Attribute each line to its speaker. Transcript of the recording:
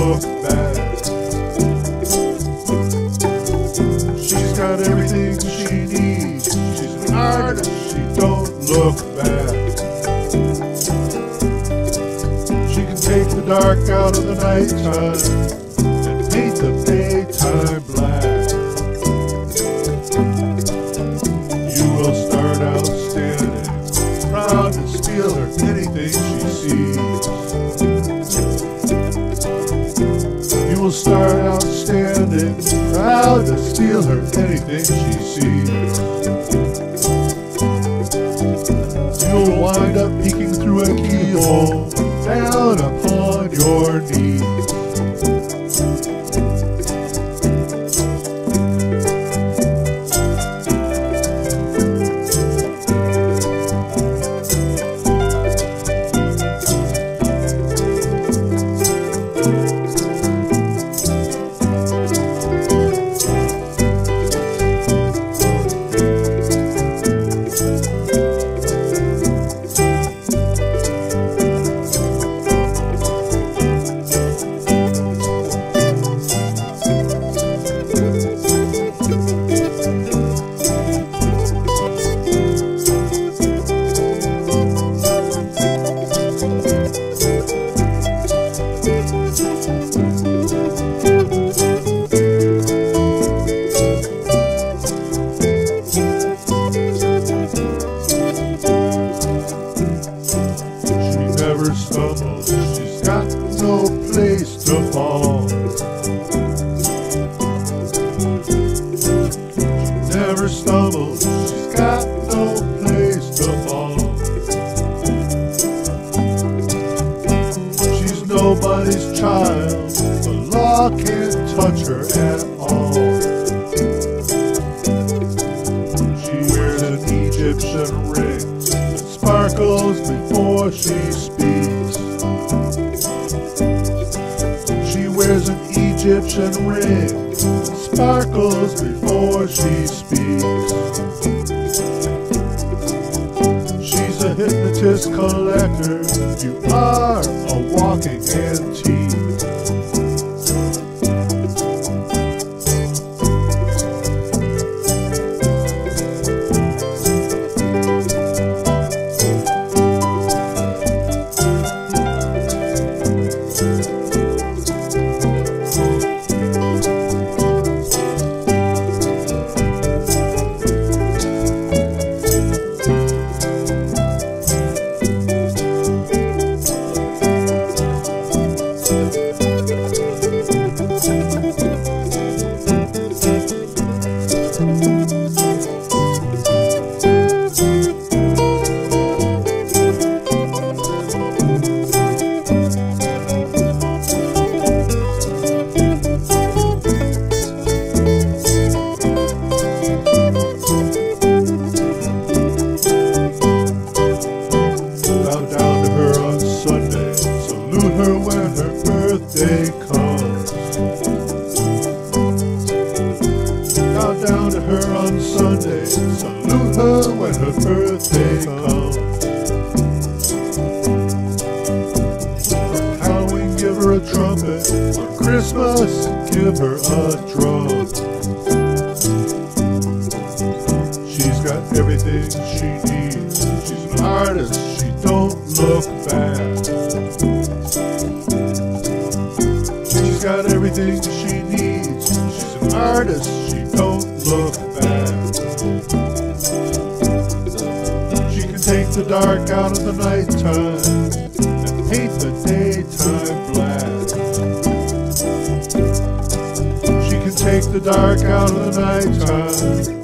Speaker 1: look back. She's got everything she needs. She's an artist, she don't look back. She can take the dark out of the nighttime and paint the daytime black. You will start out standing, proud to steal her anything she sees. You will start out standing, proud to steal her anything she sees. You'll wind up peeking through a keyhole, down upon your knees. Stumbles, she's got no place to fall. She never stumbles, she's got no place to fall. She's nobody's child, the law can't touch her at all. She wears an Egyptian ring that sparkles before she speaks. She wears an Egyptian ring that sparkles before she speaks. She's a hypnotist collector, you are a walking antique. Her when her birthday comes. Bow down to her on Sunday, salute her when her birthday comes. Halloween, give her a trumpet. For Christmas, give her a drum. She's got everything she needs. She's an artist, she don't look back. She's got everything she needs. She's an artist, she don't look back. She can take the dark out of the nighttime and paint the daytime black. She can take the dark out of the nighttime